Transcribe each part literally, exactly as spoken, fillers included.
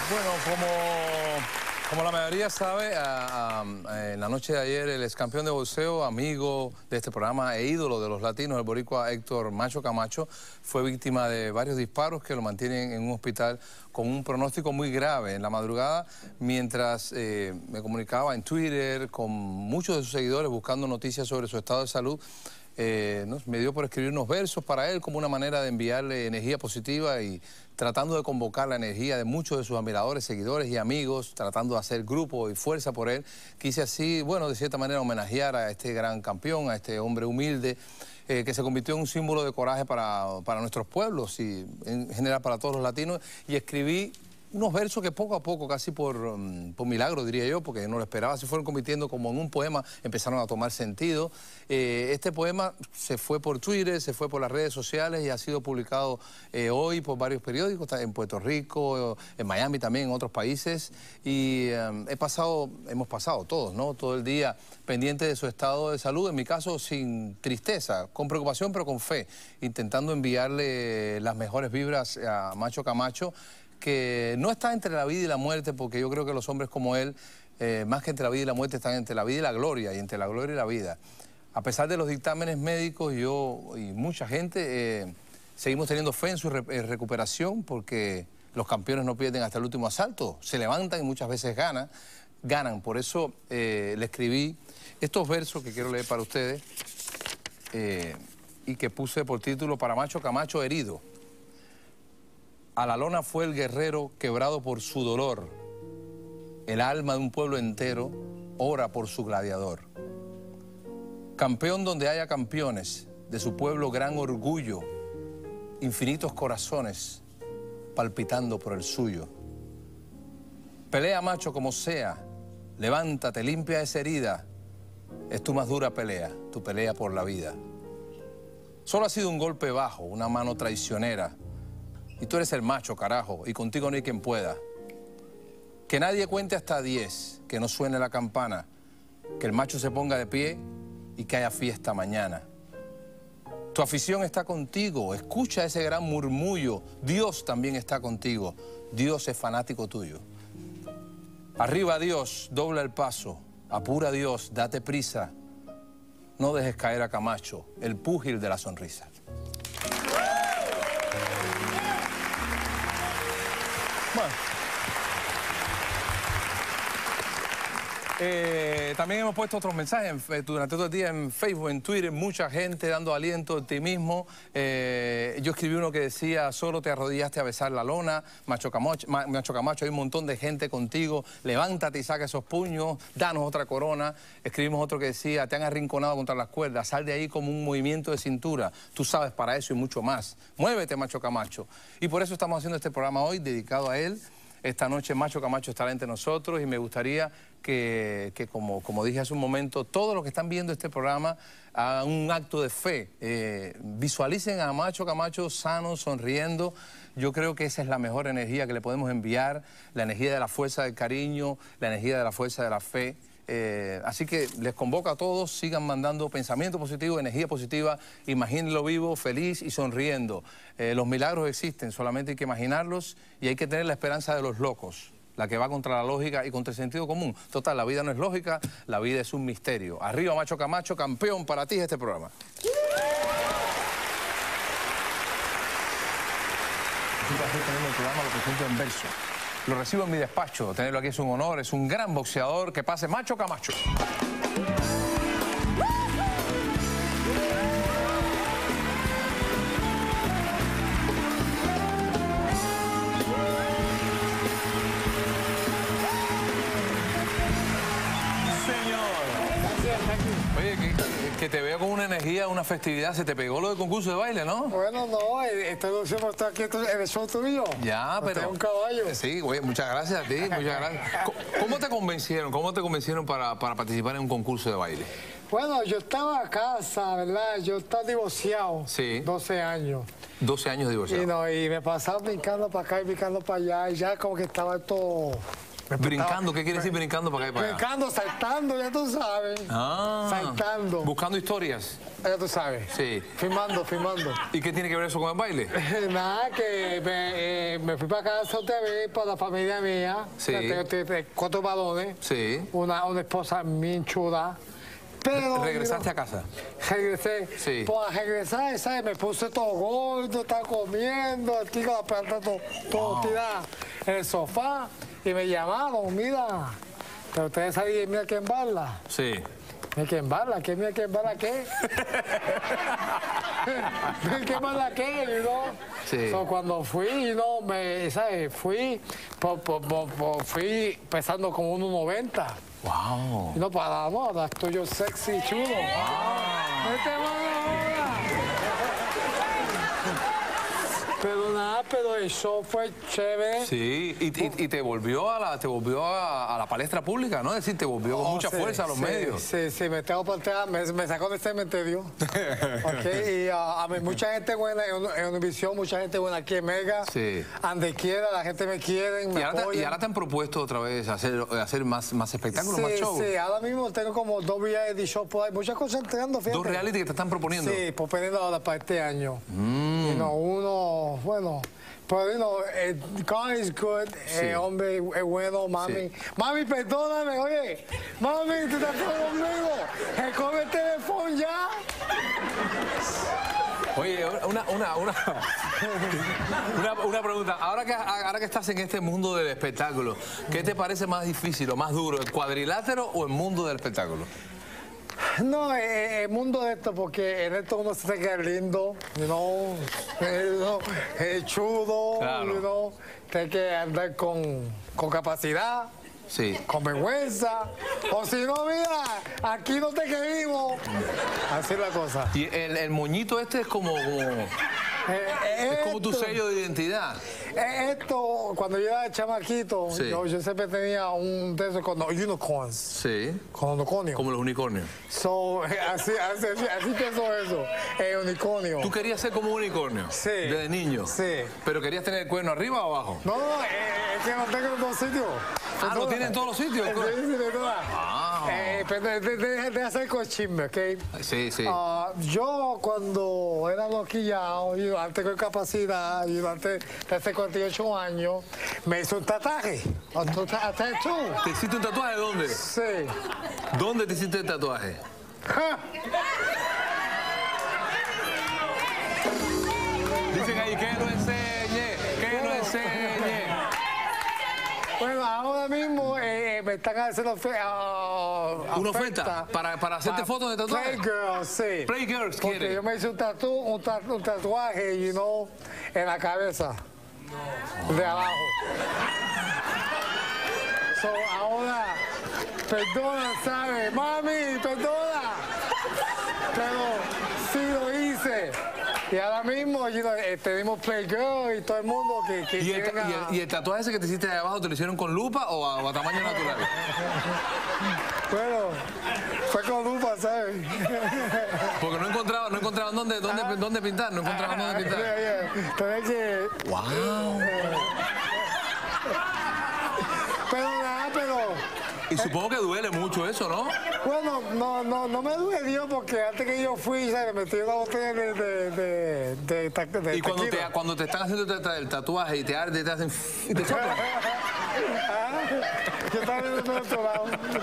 Bueno, como, como la mayoría sabe, a, a, en la noche de ayer el ex campeón de boxeo, amigo de este programa e ídolo de los latinos, el boricua Héctor Macho Camacho, fue víctima de varios disparos que lo mantienen en un hospital con un pronóstico muy grave. En la madrugada, mientras eh, me comunicaba en Twitter con muchos de sus seguidores buscando noticias sobre su estado de salud, Eh, ¿no? me dio por escribir unos versos para él como una manera de enviarle energía positiva y tratando de convocar la energía de muchos de sus admiradores, seguidores y amigos, tratando de hacer grupo y fuerza por él. Quise así, bueno, de cierta manera homenajear a este gran campeón, a este hombre humilde, eh, que se convirtió en un símbolo de coraje para, para nuestros pueblos y en general para todos los latinos, y escribí unos versos que poco a poco, casi por, um, por milagro diría yo, porque no lo esperaba, se fueron convirtiendo como en un poema, empezaron a tomar sentido. Eh, este poema se fue por Twitter, se fue por las redes sociales y ha sido publicado eh, hoy por varios periódicos, en Puerto Rico, en Miami también, en otros países. Y um, he pasado, hemos pasado todos, ¿no? Todo el día pendiente de su estado de salud, en mi caso sin tristeza, con preocupación pero con fe, intentando enviarle las mejores vibras a Macho Camacho, que no está entre la vida y la muerte, porque yo creo que los hombres como él, eh, más que entre la vida y la muerte, están entre la vida y la gloria, y entre la gloria y la vida. A pesar de los dictámenes médicos, yo y mucha gente eh, seguimos teniendo fe en su re en recuperación, porque los campeones no pierden hasta el último asalto, se levantan y muchas veces ganan. ganan. Por eso eh, le escribí estos versos que quiero leer para ustedes eh, y que puse por título para Macho Camacho herido. A la lona fue el guerrero quebrado por su dolor. El alma de un pueblo entero ora por su gladiador. Campeón donde haya campeones, de su pueblo gran orgullo, infinitos corazones palpitando por el suyo. Pelea, macho, como sea, levántate, limpia esa herida. Es tu más dura pelea, tu pelea por la vida. Solo ha sido un golpe bajo, una mano traicionera. Y tú eres el macho, carajo, y contigo no hay quien pueda. Que nadie cuente hasta diez, que no suene la campana, que el macho se ponga de pie y que haya fiesta mañana. Tu afición está contigo, escucha ese gran murmullo, Dios también está contigo, Dios es fanático tuyo. Arriba Dios, dobla el paso, apura Dios, date prisa, no dejes caer a Camacho, el púgil de la sonrisa. Bueno. Eh, también hemos puesto otros mensajes en, durante todo el día en Facebook, en Twitter, mucha gente dando aliento, optimismo. Eh, yo escribí uno que decía, solo te arrodillaste a besar la lona, Macho Camacho, Macho Camacho, hay un montón de gente contigo, levántate y saca esos puños, danos otra corona. Escribimos otro que decía, te han arrinconado contra las cuerdas, sal de ahí como un movimiento de cintura, tú sabes para eso y mucho más. Muévete, Macho Camacho. Y por eso estamos haciendo este programa hoy dedicado a él. Esta noche Macho Camacho estará entre nosotros y me gustaría que, que como, como dije hace un momento, todos los que están viendo este programa hagan un acto de fe. Eh, visualicen a Macho Camacho sano, sonriendo. Yo creo que esa es la mejor energía que le podemos enviar, la energía de la fuerza del cariño, la energía de la fuerza de la fe. Eh, así que les convoco a todos, sigan mandando pensamiento positivo, energía positiva, imagínenlo vivo, feliz y sonriendo. Eh, los milagros existen, solamente hay que imaginarlos y hay que tener la esperanza de los locos, la que va contra la lógica y contra el sentido común. Total, la vida no es lógica, la vida es un misterio. Arriba Macho Camacho, campeón, para ti es este programa. Es un placer tener el programa, lo presento en verso. Lo recibo en mi despacho, tenerlo aquí es un honor, es un gran boxeador. Que pase Macho Camacho. Oye, que, que te veo con una energía, una festividad. ¿Se te pegó lo del concurso de baile, no? Bueno, no, estoy diciendo está aquí en el show tuyo. Ya, pero... Usted es un caballo. Sí, güey, muchas gracias a ti, muchas gracias. ¿Cómo te convencieron? ¿Cómo te convencieron para, para participar en un concurso de baile? Bueno, yo estaba a casa, ¿verdad? Yo estaba divorciado. Sí. doce años. doce años divorciado. Y, no, y me pasaba brincando para acá y brincando para allá. Y ya como que estaba todo... Brincando, ¿qué quiere decir brincando para acá y para allá? Brincando, saltando, ya tú sabes. Ah, saltando. Buscando historias. Ya tú sabes. Sí. Filmando, filmando. ¿Y qué tiene que ver eso con el baile? Nada, que me, eh, me fui para casa otra vez para la familia mía. Sí. Tengo, tengo cuatro varones. Sí. Una, una esposa bien chula. Pero, ¿Regresaste you know, a casa? Regresé. Sí. Pues regresar, ¿sabes? Me puse todo gordo, estaba comiendo, aquí con la planta todo, todo Wow. tirada en el sofá. Y me llamaron, mira, pero ustedes saben, mira quién bala. Sí. Mira quién bala, ¿qué mira quién bala qué? Mira quién bala qué, ¿no? Sí. So, cuando fui, ¿no? Me, ¿sabes? Fui, po, po, po, po, fui pesando como uno noventa. Wow. Y no para, no, ahora estoy yo sexy, chulo. Wow. Este mano ahora. Pero nada, pero el show fue chévere. Sí, y, y, y te volvió a la te volvió a, a la palestra pública, ¿no? Es decir, te volvió con Oh, mucha sí, fuerza a los sí, medios. Sí, sí, me tengo por atrás, me, me sacó del cementerio. Okay, y uh, a mí, mucha gente buena en, en Univisión, mucha gente buena aquí en Mega. Sí. Donde quiera, la gente me quiere, me Y ahora, te, apoya. y ahora te han propuesto otra vez hacer, hacer más, más espectáculos, Sí, más shows. sí, ahora mismo tengo como dos reality shows por ahí, muchas cosas entrando, fíjate. Dos reality que te están proponiendo. Sí, por pedir ahora para este año. Mm. Y no, uno, bueno, pero you know, eh, God is good, Sí. eh, hombre es bueno, mami. Sí. Mami, perdóname, oye, mami, tú estás conmigo, eh, come el teléfono ya. Oye, una, una, una, una, una pregunta. Ahora que, ahora que estás en este mundo del espectáculo, ¿qué te parece más difícil o más duro, el cuadrilátero o el mundo del espectáculo? No, eh, el mundo de esto, porque en esto uno se queda lindo, you know, eh, you know, eh, chudo, Claro. you know, hay que andar con, con capacidad. Sí. Con vergüenza, o si no, mira, aquí no te queremos. Así es la cosa. Y el, el moñito este es como, como, Eh, eh, es como tu esto- sello de identidad. eh, Esto, cuando yo era chamaquito, Sí. yo, yo siempre tenía un de esos con los unicorns, Sí. con unicornios. Como los unicornios. So, eh, así, así, así, así pensó eso, el unicornio. ¿Tú querías ser como un unicornio? Sí. Desde niño. Sí. ¿Pero querías tener el cuerno arriba o abajo? No, no, eh, es que no tengo en dos sitios. Ah, ¿lo tiene en todos los sitios? Sí, sí, de todas. Ah. Eh, pero de, de, de- de hacer con chisme, ¿ok? Sí, sí. Ah, yo cuando era loquillado, y antes con capacidad, y antes de hace cuarenta y ocho años, me hizo un tatuaje. Un tatuaje. ¿Te hiciste un tatuaje de dónde? Sí. ¿Dónde te hiciste el tatuaje? Ja. Dicen ahí que lo enseñe, que lo enseñe. Bueno, ahora mismo eh, me están haciendo fe, ah, ¿Una oferta? ¿Para, para hacerte fotos de tatuaje? Playgirls, sí. Playgirls Porque quiere. yo me hice un, tatu, un, tatu- un tatuaje, you know, en la cabeza. De abajo. So, ahora, perdona, ¿sabes? Mami, perdona. Pero sí lo hice. Y ahora mismo, you know, eh, tenemos Playgirl y todo el mundo que, que ¿Y el, quieren a- y, el, y el tatuaje ese que te hiciste de abajo, te lo hicieron con lupa o a, o a tamaño natural? Bueno, fue con lupa, ¿sabes? Porque no encontraban, no encontraban dónde, dónde, dónde pintar, no encontraban dónde pintar. Yeah, yeah. Tenés que... ¡Wow! Pero nada, pero... Y supongo que duele mucho eso, ¿no? Bueno, no, no, no me duele porque antes que yo fui, ¿sabes? Me metí una botella de, de, de, de, ta- de Y cuando te, tequila. cuando te están haciendo el, el tatuaje y te arde y te hacen... y te soplan. Ah, yo estaba viendo por otro lado.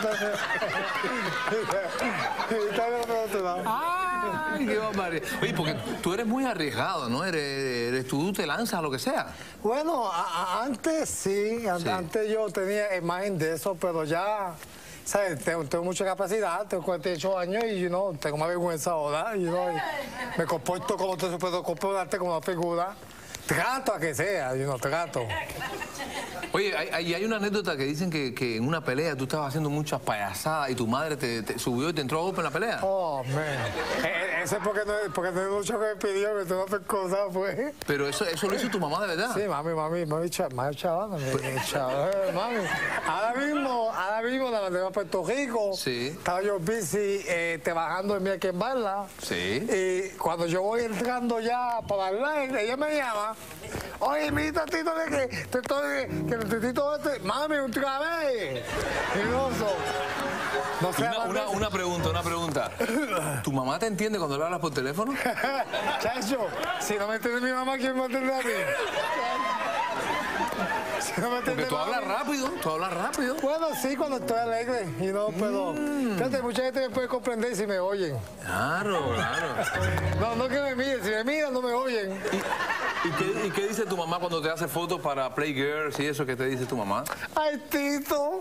Yo estaba viendo por otro lado. ¡Ay, qué barbaridad! Oye, porque tú eres muy arriesgado, ¿no? Eres, eres tú, te lanzas a lo que sea. Bueno, a- a- antes sí, an- Sí. antes yo tenía imagen de eso, pero ya, ¿sabes? Tengo, tengo mucha capacidad, tengo cuarenta y ocho años y, you know, tengo más vergüenza ahora, you know, y me comporto como te puedo comportarte como una figura. Trato a que sea, you know, trato. Oye, hay, hay, hay una anécdota que dicen que, que en una pelea tú estabas haciendo muchas payasadas y tu madre te, te subió y te entró a golpe en la pelea. Oh, man. Eh, Eso es porque no, porque no hay mucho que me pidió, que tú no cosas, pues. Pero eso, eso lo hizo tu mamá de verdad. Sí, mami, mami, mami, cha- mami, chaval, mami, chaval, eh, mami. Ahora mismo, ahora mismo la mandé a Puerto Rico. Sí. Estaba yo busy eh, trabajando en mi aquí en Barla. Sí. Y cuando yo voy entrando ya para bailar, ella me llama. oye, mi tatito de que te estoy, que el tatito este, mami, otra vez. Y no, so, no sé. Una, una, una pregunta, una pregunta. ¿Tu mamá te entiende cuando le hablas por teléfono? Chacho, si no me entiende mi mamá, ¿quién me entiende a mí? Si no me entiende Porque tú mami. hablas rápido, tú hablas rápido. Bueno, sí, cuando estoy alegre, y no puedo. Mm. Fíjate, mucha gente me puede comprender si me oyen. Claro, claro. No, no que me miren, si me miran no me oyen. ¿Y, y, qué, ¿Y qué dice tu mamá cuando te hace fotos para Playgirls y eso? ¿Qué te dice tu mamá? Ay, Tito.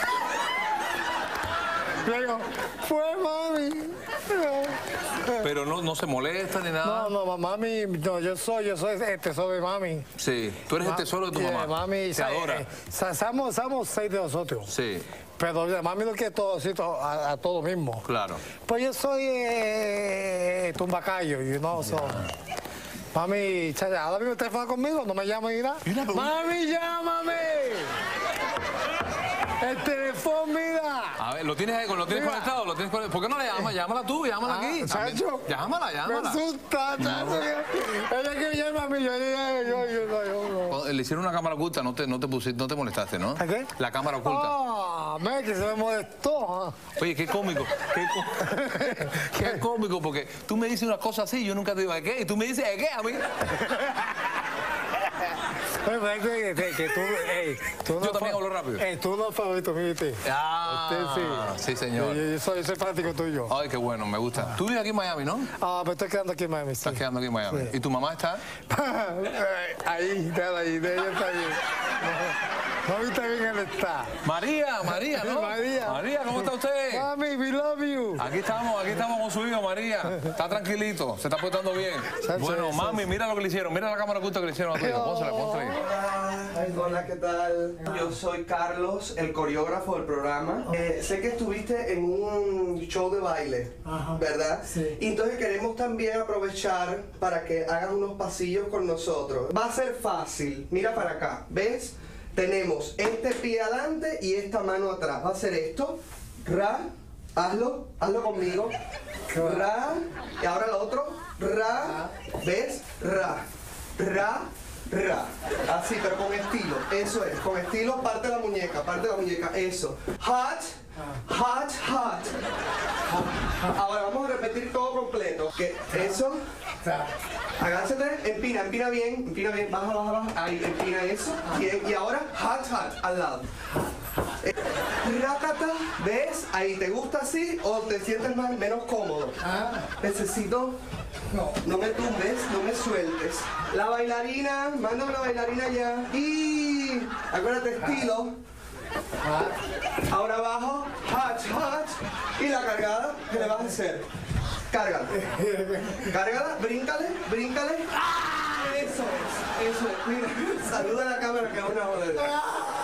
Luego, fue mami. Pero no, no se molesta ni nada. No, no, mami, no, yo soy, yo soy el tesoro de mami. Sí, tú eres el tesoro de tu Yeah, mamá. mami, Te sa- adora. eh, sa- somos, somos seis de nosotros. Sí, Pero yeah, mami lo quiere todo, sí, todo, a, a todo mismo. claro. Pues yo soy eh, tumbacayo, you know, so. Mami, chacha, ahora mismo usted fue conmigo, no me llama ni nada. Y una pregunta- Mami, llámame. El teléfono, mira. A ver, ¿lo tienes ahí? ¿Lo tienes Mira. conectado? ¿Lo tienes conectado? ¿Por qué no le llamas? Llámala tú, llámala Ah, aquí. chacho. Llámala, Me llámala. asusta, chacho. Ella que me llama a mí, yo, yo, yo, yo, yo, yo, yo. Cuando le hicieron una cámara oculta, no te, no te pusiste, no te molestaste, ¿no? ¿A qué? La cámara oculta. Ah, me que se me molestó. ah. Oye, qué cómico, qué, có- qué cómico, porque tú me dices una cosa así, yo nunca te digo de qué, y tú me dices de qué a mí. Oye, pero es que, que, que tú, ey, tú no Yo también fa- hablo rápido. Ey, tú no favorito, ¿viste? Ah, Usted sí. sí, señor. Yo, yo soy, yo soy fanático tuyo. Ay, qué bueno, me gusta. Tú vives aquí en Miami, ¿no? Ah, me estoy quedando aquí en Miami, sí. Estás quedando aquí en Miami. Sí. ¿Y tu mamá está? Ahí, déjala ahí, de ella está bien. Mami está bien, él está. María, María, ¿no? María. María, ¿cómo está usted? Mami, we love you. Aquí estamos, aquí estamos con su hijo, María. Está tranquilito, se está portando bien. Sánchez, Bueno, Sánchez. mami, mira lo que le hicieron. Mira la cámara oculta que le hicieron a tu hijo. Pónsela, pónsela ahí. Ay, hola, ¿qué tal? Yo soy Carlos, el coreógrafo del programa. Eh, sé que estuviste en un show de baile, Ajá. ¿verdad? Sí. Y entonces queremos también aprovechar para que hagan unos pasillos con nosotros. Va a ser fácil. Mira para acá, ¿ves? Tenemos este pie adelante y esta mano atrás. Va a ser esto. Ra, hazlo, hazlo conmigo. Ra, y ahora el otro. Ra, ¿ves? Ra, ra. Ra, así, pero con estilo, eso es, con estilo, parte la muñeca, parte la muñeca, eso. Hot, hot, hot. Ahora vamos a repetir todo completo. Que eso, agáchate, empina, empina bien, empina bien, baja, baja, baja, ahí, empina eso. Bien, y ahora hot, hot, al lado. Eh, Rácata, ¿ves? Ahí, ¿te gusta así o te sientes más, menos cómodo? Necesito... No. No me tumbes, no me sueltes. La bailarina, mándame la bailarina ya. Y acuérdate, estilo. Ahora abajo, hot, hot. Y la cargada, ¿qué le vas a hacer? Cárgala. Cárgala, bríncale, bríncale. Eso es, eso es. Mira, saluda a la cámara que es una jodera.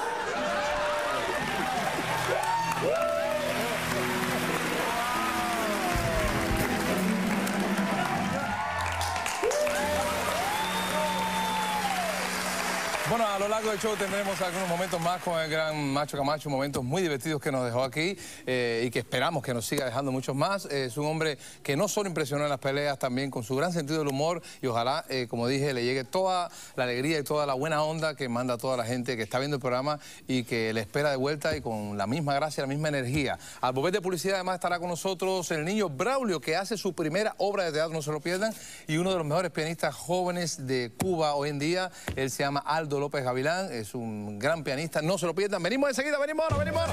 Bueno, a lo largo del show tendremos algunos momentos más con el gran Macho Camacho, momentos muy divertidos que nos dejó aquí eh, y que esperamos que nos siga dejando muchos más. Eh, es un hombre que no solo impresionó en las peleas, también con su gran sentido del humor y ojalá, eh, como dije, le llegue toda la alegría y toda la buena onda que manda toda la gente que está viendo el programa y que le espera de vuelta y con la misma gracia, la misma energía. Al volver de publicidad además estará con nosotros el niño Braulio, que hace su primera obra de teatro, no se lo pierdan, y uno de los mejores pianistas jóvenes de Cuba hoy en día. Él se llama Aldo López Gavilán, es un gran pianista, no se lo pierdan. Venimos enseguida, venimos ahora, venimos ahora.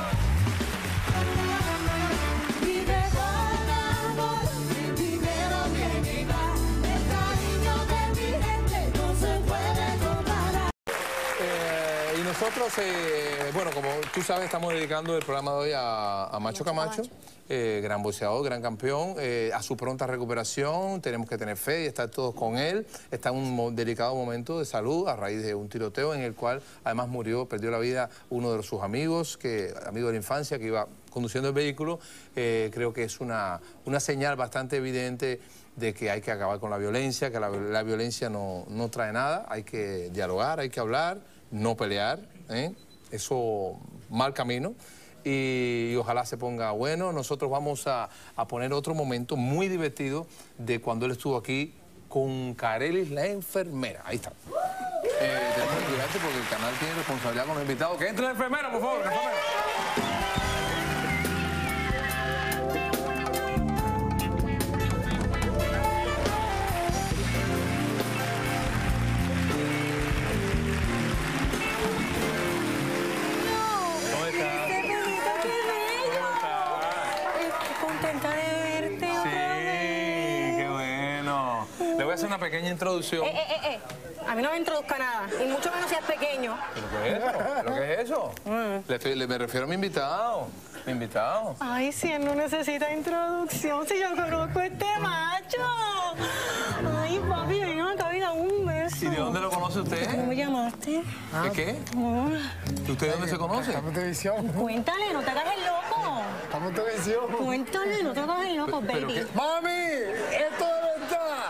Vive con amor, sin dinero viene y va. El cariño de mi gente no se puede comparar. Eh, y nosotros, eh, bueno, como tú sabes, estamos dedicando el programa de hoy a, a Macho Camacho, eh, gran boxeador, gran campeón, eh, a su pronta recuperación. Tenemos que tener fe y estar todos con él. Está en un mo- delicado momento de salud a raíz de un tiroteo en el cual además murió, perdió la vida uno de sus amigos, que, amigo de la infancia, que iba conduciendo el vehículo. Eh, creo que es una, una señal bastante evidente de que hay que acabar con la violencia, que la, la violencia no, no trae nada. Hay que dialogar, hay que hablar, no pelear, ¿eh? Eso, mal camino. Y, y ojalá se ponga bueno. Nosotros vamos a, a poner otro momento muy divertido de cuando él estuvo aquí con Carelis, la enfermera. Ahí está. Eh, tenemos que cuidarte porque el canal tiene responsabilidad con los invitados. Que entre el enfermero, por favor, el enfermero. Una pequeña introducción. Eh, eh, eh, eh. A mí no me introduzca nada, y mucho menos si es pequeño. ¿Pero qué es eso? ¿Pero qué es eso? Mm. Le, le, me refiero a mi invitado. Mi invitado. Ay, si él no necesita introducción, si yo conozco a este macho. Ay, papi, ven acá, vida, un beso. ¿Y de dónde lo conoce usted? ¿Cómo me llamaste? ¿De qué? Oh. ¿Y usted de dónde se conoce? Estamos en televisión. Cuéntale, no te hagas el loco. Estamos en televisión. Cuéntale, no te hagas el loco, ¿Pero baby. qué? ¡Mami! ¡Esto de verdad!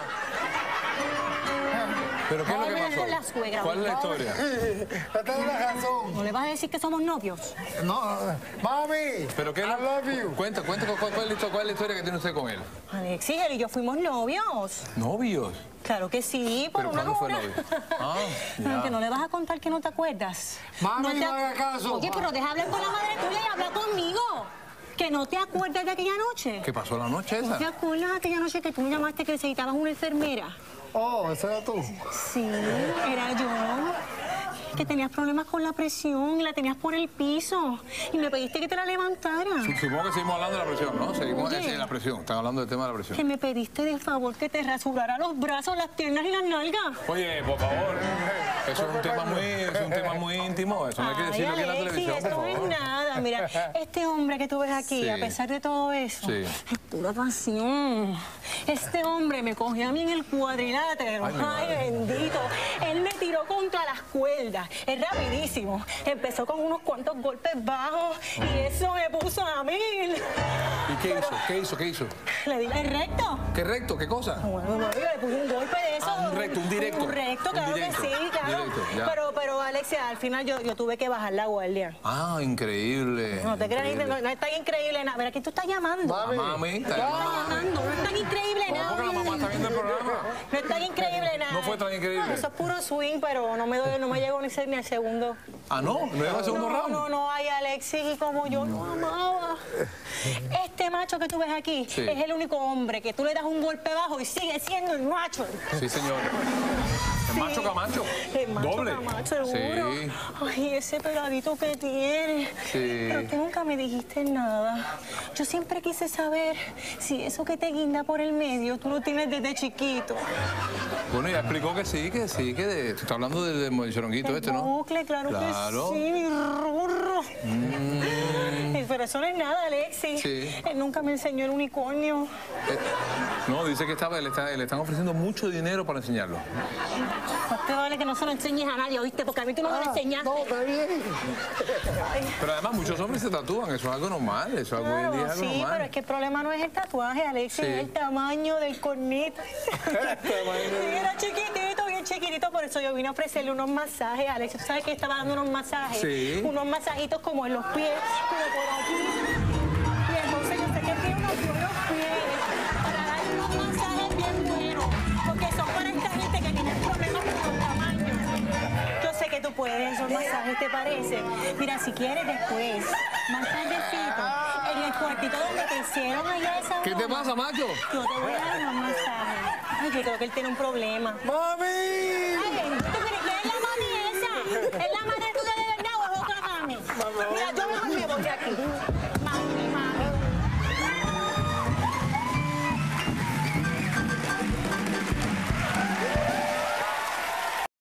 ¿Pero qué es lo que Vamos a pasó? ver la suegra. ¿Cuál es la historia? Esta es la razón. ¿No le vas a decir que somos novios? No, mami. ¿Pero qué es I la... love you. Cuenta, cuenta cuál, cuál, es la historia, cuál es la historia que tiene usted con él. Alexis, él y yo fuimos novios. ¿Novios? Claro que sí, por ¿Pero una cuándo fue hora. novio? Ah, ya. Que no le vas a contar que no te acuerdas. Mami, te no ac- haga caso. Oye, pero deja hablar con la madre tuya y habla conmigo. Que no te acuerdas de aquella noche. ¿Qué pasó la noche ¿No te esa? acuerdas de aquella noche que tú me llamaste que necesitabas una enfermera? Oh, ¿ese era tú? Sí, era yo. Que tenías problemas con la presión y la tenías por el piso. Y me pediste que te la levantara. Supongo que seguimos hablando de la presión, ¿no? Seguimos Oye. ese, la presión. Están hablando del tema de la Que presión. me pediste de favor que te rasurara los brazos, las piernas y las nalgas. Oye, por favor. Eso es un tema muy, es un tema muy íntimo. Eso no hay que decirlo aquí en la Alexis, televisión, por eso no es favor. nada. Mira, este hombre que tú ves aquí, Sí. a pesar de todo eso, Sí. es pura pasión. Este hombre me cogió a mí en el cuadrilátero. Ay, mi Ay, madre. bendito. Él me tiró contra las cuerdas. Es rapidísimo. Empezó con unos cuantos golpes bajos y eso me puso a mil. ¿Y qué hizo? ¿Qué hizo? ¿Qué hizo? Le di el recto. ¿Qué recto? ¿Qué cosa? Bueno, bueno, yo le puse un golpe de eso. Ah, un recto, un directo. Un recto, Un claro directo, que sí, claro. directo, ya. pero, pero, Alexia, al final yo, yo tuve que bajar la guardia. Ah, increíble. No te creas, increíble. no, no es tan increíble nada. Mira, ¿quién tú estás llamando? A mami, está ¿Quién llamando. estás llamando? No es tan increíble No, nada. porque la mamá está viendo el programa. No es tan increíble nada. No fue tan increíble. No, eso es puro swing, pero no me doy, no me llegó ni, ser- ni al segundo. Ah, no, no llegó al segundo No, round. no, no, ay, Alexis, y como yo lo amaba. Este macho que tú ves aquí Sí. es el único hombre que tú le das un golpe bajo y sigue siendo el macho. Sí, señor. El Sí. macho Camacho. El macho Doble. Camacho, seguro. Sí. Ay, ese peladito que tiene. Sí. Pero tú nunca me dijiste nada. Yo siempre quise saber si eso que te guinda por el medio tú lo tienes desde chiquito. Bueno, ya explicó que sí, que sí, que de, tú estás hablando del, del choronguito El este, ¿no? bucle, claro, Claro. que sí, mi rurro. Mm. Pero eso no es nada, Alexis. Sí. Él nunca me enseñó el unicornio. Eh, no, dice que estaba, le, está- le están ofreciendo mucho dinero para enseñarlo. Más te vale que no se lo enseñes a nadie, ¿oíste? Porque a mí tú no me lo enseñaste. No, está bien. Pero además muchos hombres se tatúan, eso es algo normal, eso es algo, hoy en día es algo sí, normal. pero es que el problema no es el tatuaje, Alexis, Sí. es el tamaño del cornito. Sí, era chiquitito, bien chiquitito, por eso yo vine a ofrecerle unos masajes, Alexis. ¿Tú sabes que estaba dando unos masajes? Sí. Unos masajitos como en los pies, como por aquí. Y entonces yo sé que tiene unos buenos pies para darle unos masajes bien buenos, porque son para esta gente que tiene problemas con los tamaños. Yo sé que tú puedes esos masajes, ¿te parece? Mira, si quieres después, más tardecito, en el cuartito donde te hicieron allá esa ¿Qué te broma, pasa, macho? yo te voy a dar unos masajes. Ay, yo creo que él tiene un problema. ¡Mami! Ay, ¿tú crees que es la mami esa? ¿Es la madre tuya de verdad o es otra mami? Mira, yo mejor me voy de aquí.